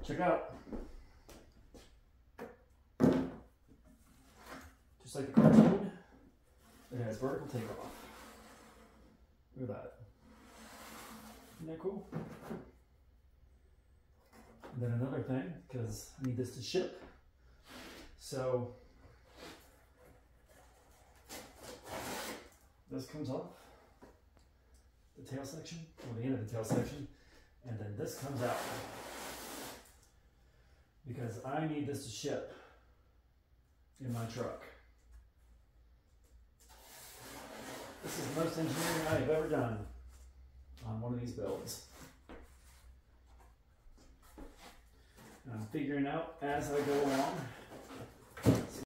Check it out. Just like the cartoon, it has vertical takeoff. Look at that. Isn't that cool? And then another thing, because I need this to ship. So this comes off the tail section, or the end of the tail section, and then this comes out. Because I need this to ship in my truck. This is the most engineering I have ever done on one of these builds. And I'm figuring out as I go along